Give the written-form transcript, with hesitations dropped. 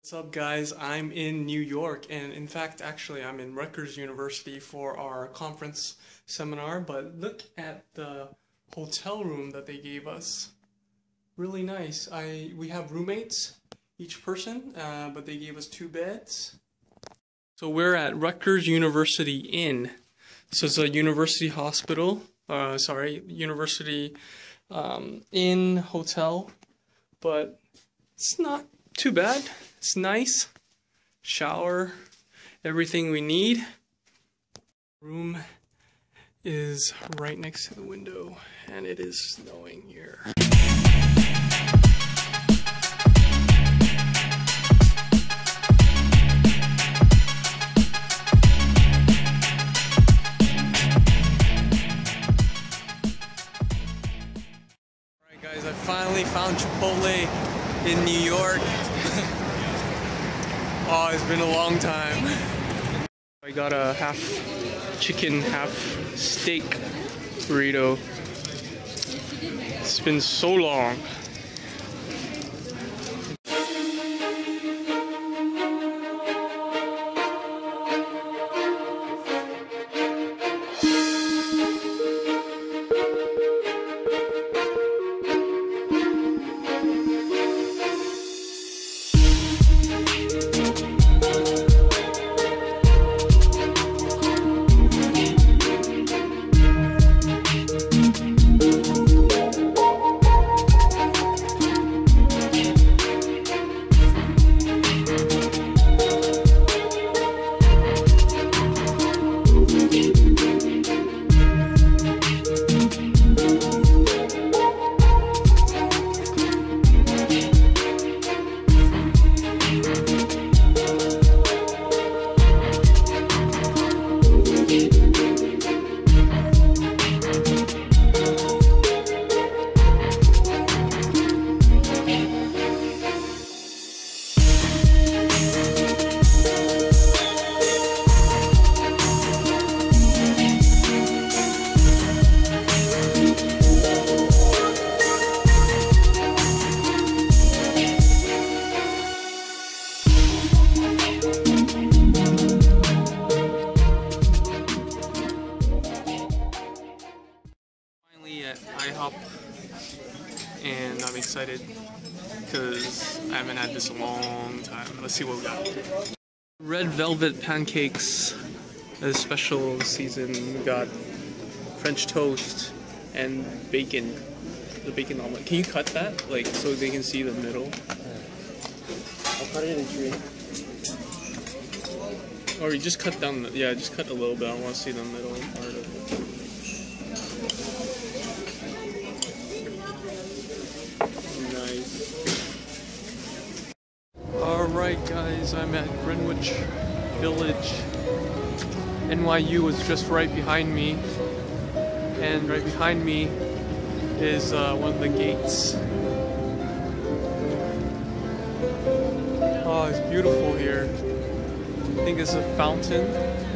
What's up, guys? I'm in New York, and in fact, actually, I'm in Rutgers University for our conference seminar, but look at the hotel room that they gave us. Really nice. We have roommates, each person, but they gave us 2 beds. So we're at Rutgers University Inn. So it's a university hospital, university inn hotel, but it's not too bad. It's nice. Shower, everything we need. Room is right next to the window, and it is snowing here. Alright guys, I finally found Chipotle in New York. Oh, it's been a long time. I got a half chicken, half steak burrito. It's been so long. At IHOP, and I'm excited because I haven't had this in a long time. Let's see what we got. Red velvet pancakes, a special season. We got French toast and bacon, the bacon omelet. Can you cut that, like, so they can see the middle? I'll cut it in 3. Or you just cut down, yeah, just cut a little bit. I want to see the middle part of it. Alright guys, I'm at Greenwich Village. NYU was just right behind me, and right behind me is one of the gates. Oh, it's beautiful here. I think it's a fountain.